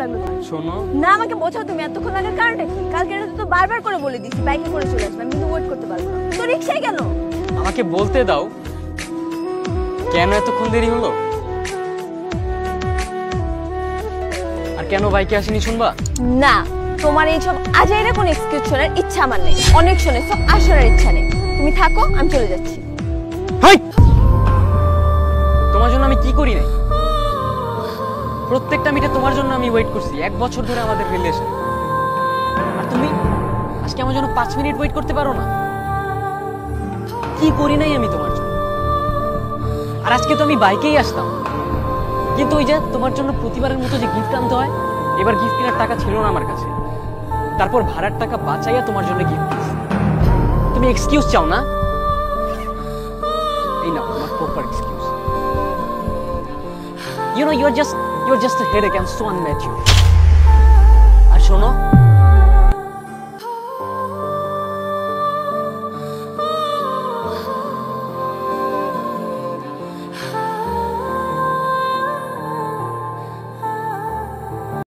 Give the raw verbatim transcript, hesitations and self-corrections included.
লাগলো তোমার? শোনো না আমাকে বোঝাও তুমি, এতক্ষণ লাগার কারণটা কি? কালকে রাতে তো বারবার করে বলে দিছি বাইকে করে চলে আসবে, আমি কিন্তু ওয়েট করতে পারবো না। তো রিক্সায় কেন? আমাকে বলতে দাও কেন এতক্ষণ দেরি হলো, আর কেন বাইকে আসেনি শুনবা? না, তোমার এইসব আজাইরা কোনো এক্সকিউজ শোনার ইচ্ছা আমার নেই। অনেক শুনেছো, আর শোনার ইচ্ছা নেই। তুমি থাকো, আমি চলে যাচ্ছি। হাই, তোমার জন্য আমি কি করি নাই? প্রত্যেকটা মিনিটে তোমার জন্য আমি ওয়েট করছি, এক বছর ধরে আমাদের রিলেশন, আর তুমি আজকে আমার জন্য পাঁচ মিনিট ওয়েট করতে পারো না? কি করি নাই আমি তোমার জন্য? আর আজকে তো আমি বাইকেই আসতাম, কিন্তু ওই যে তোমার জন্য প্রতিবারের মতো যে গিফট আনতে হয়, এবার গিফট কেনার টাকা ছিল না আমার কাছে, তারপর ভাড়ার টাকা বাঁচাইয়া তোমার জন্য গিফট দিয়েছি। তুমি এক্সকিউজ চাও না? এই নাও তোমার proper excuse. You know, you're just you're just a headache and so unmature.